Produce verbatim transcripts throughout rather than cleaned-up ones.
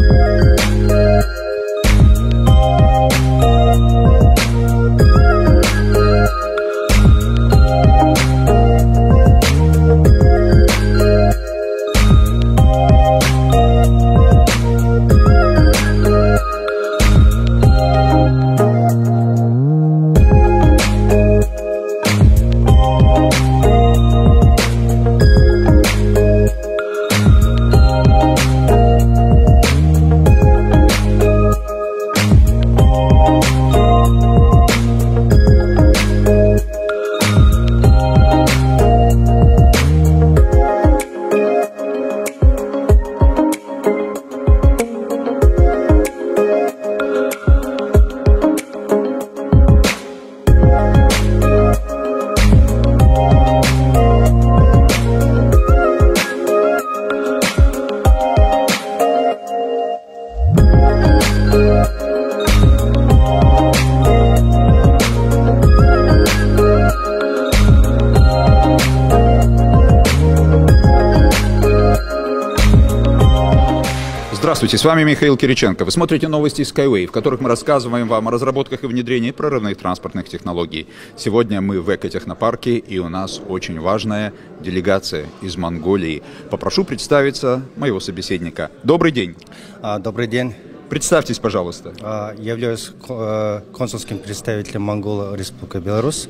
Здравствуйте, с вами Михаил Кириченко. Вы смотрите новости Skyway, в которых мы рассказываем вам о разработках и внедрении прорывных транспортных технологий. Сегодня мы в экотехнопарке, и у нас очень важная делегация из Монголии. Попрошу представиться моего собеседника. Добрый день. Добрый день. Представьтесь, пожалуйста. Я являюсь консульским представителем Монголии Республики Беларусь.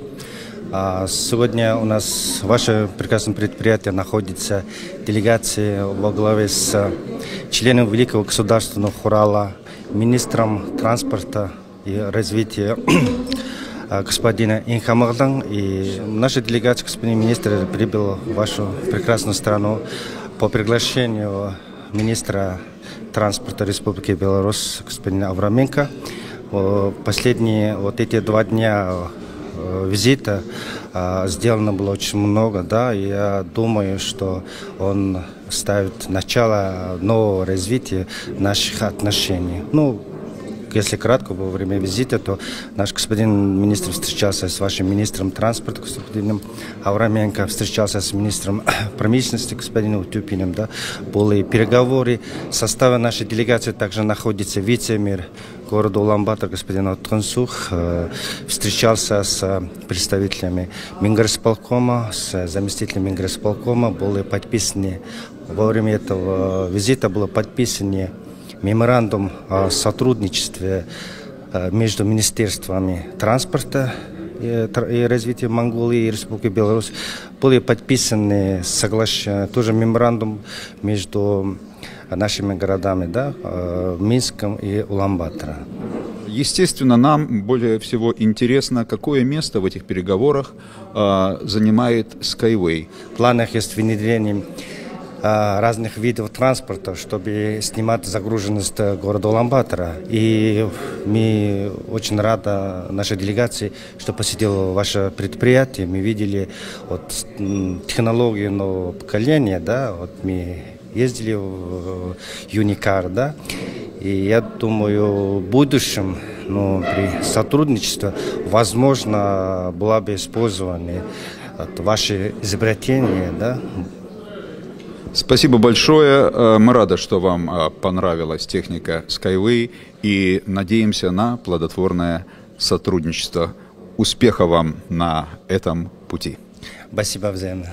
Сегодня у нас ваше прекрасное предприятие находится в делегации во главе с членом Великого государственного хурала, министром транспорта и развития господина Инхамагдан. И наша делегация, господин министр, прибыл в вашу прекрасную страну по приглашению министра транспорта Республики Беларусь господина Авраменко. Последние вот эти два дня визита а, сделано было очень много, да, и я думаю, что он ставит начало нового развития наших отношений. Ну, если кратко, во время визита, то наш господин министр встречался с вашим министром транспорта, господином Авраменко, встречался с министром промышленности, господином Тюпиным, да, были переговоры. В составе нашей делегации также находится вице-мэр города Улан-Батор, господин Отхансух, встречался с представителями Мингорисполкома, с заместителем Мингорисполкома, были подписаны, во время этого визита было подписано меморандум о сотрудничестве между министерствами транспорта и развития Монголии и Республики Беларусь. Были подписаны соглашения, тоже меморандум между нашими городами, да, Минском и Улан-Батором. Естественно, нам более всего интересно, какое место в этих переговорах э, занимает Skyway. В планах есть внедрение разных видов транспорта, чтобы снимать загруженность города Улан-Батора. И мы очень рады нашей делегации, что посетила ваше предприятие. Мы видели вот, технологии нового поколения, да, вот мы ездили в Юникар, да, и я думаю, в будущем, ну, при сотрудничестве, возможно, было бы использование вот, ваши изобретения, да. Спасибо большое. Мы рады, что вам понравилась техника Skyway, и надеемся на плодотворное сотрудничество. Успеха вам на этом пути. Спасибо взаимно.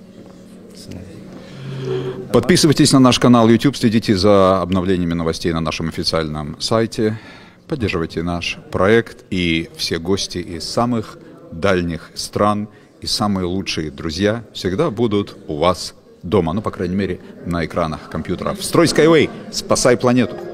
Подписывайтесь на наш канал YouTube, следите за обновлениями новостей на нашем официальном сайте, поддерживайте наш проект, и все гости из самых дальних стран и самые лучшие друзья всегда будут у вас дома, ну, по крайней мере, на экранах компьютеров. Строй Skyway, спасай планету!